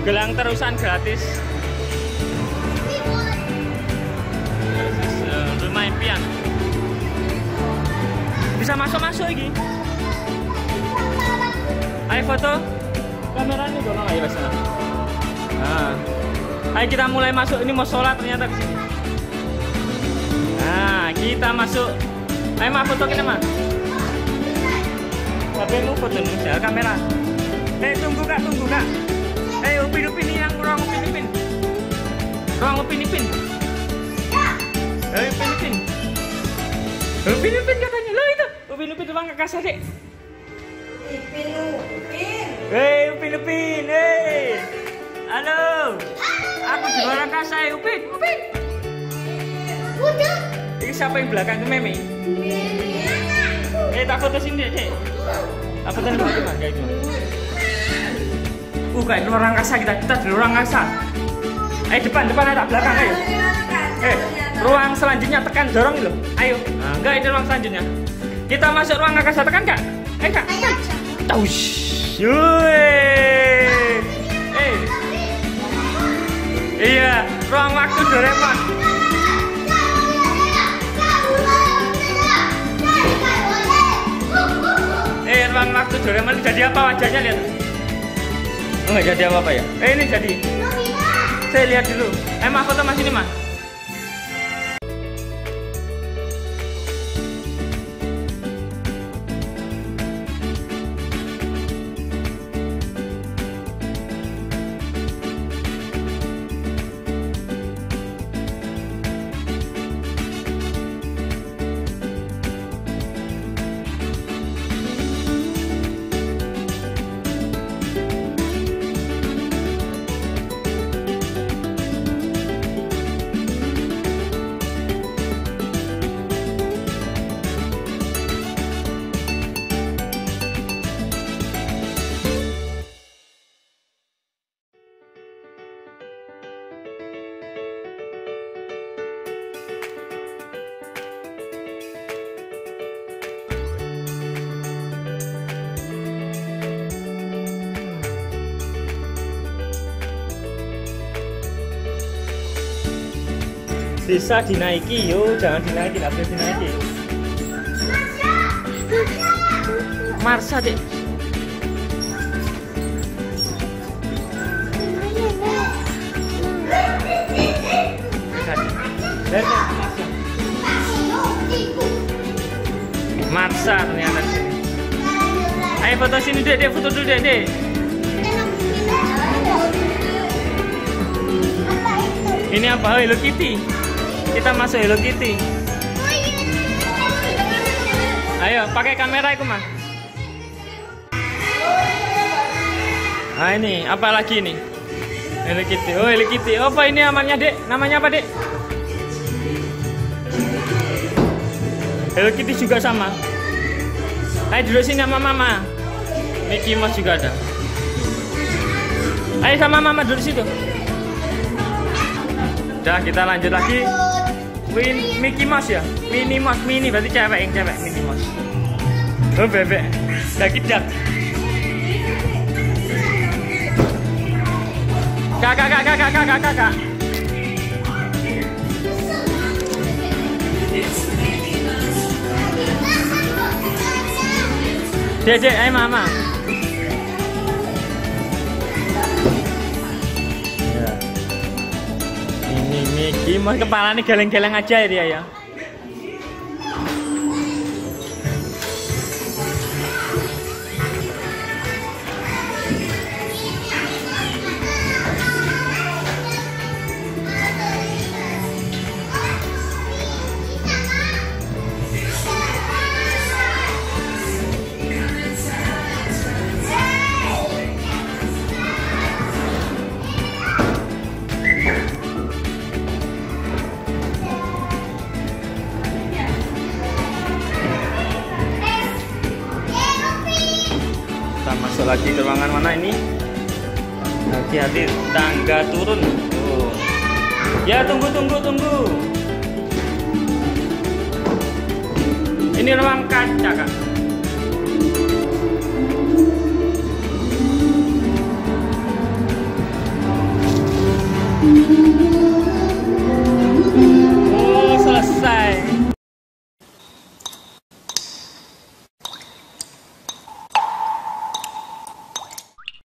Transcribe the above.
gelang terusan gratis. Rumah impian. Bisa masuk ini. Ayo foto. Kameranya dorong ayo sana. Nah. Ayo kita mulai masuk. Ini mau sholat ternyata di sini. Nah, kita masuk. Ayo mah foto kita mah. HP-mu foto nih, kamera. Tunggu kak. Upin yang ruang Upin. Ruang Upin. Upin katanya. Loh itu. Upin ruang kakak dek. Upin. Halo. Aku di luar angkasa ya, Upin. Udah. Ini siapa yang belakang itu Memi? Tak foto sini dek. Tak foto di mana kayak gitu. Kayak di luar angkasa kita di luar angkasa. Depan ada belakang ayo. Ruang selanjutnya tekan dorong itu. Ayo. Nah, enggak ini ruang selanjutnya. Kita masuk ruang angkasa tekan kak. Kak. Taush. Iya, ruang waktu Doraemon. Ruang waktu Doraemon jadi apa wajahnya lihat? Enggak jadi apa ya? Ini jadi. Saya lihat dulu. Mah foto mas ini mah. Bisa dinaiki, yo jangan dinaiki, nggak boleh dinaiki. Marsha dek. Marsha ternyata di sini. Ayo foto sini dek, foto dulu dek. Ini apa? Hello Kitty. Kita masuk Hello Kitty. Ayo pakai kamera itu mah. Nah ini apa lagi ini? Hello Kitty. Oh Hello Kitty. Apa ini namanya dek? Namanya apa dek? Hello Kitty juga sama. Ayo duduk sini sama mama. Mickey Mouse juga ada. Ayo sama mama duduk situ. Udah kita lanjut lagi. Mickey Mouse ya? Minnie Mouse, Minnie berarti cewek Minnie Mouse. Oh bebek. Dak. Kakak. Dek, ayo mama. Mickey Mouse kepalanya geleng-geleng aja ya dia ya. Masuk lagi ke ruangan mana ini? Hati-hati tangga turun. Oh. Ya tunggu. Ini ruang kaca kak.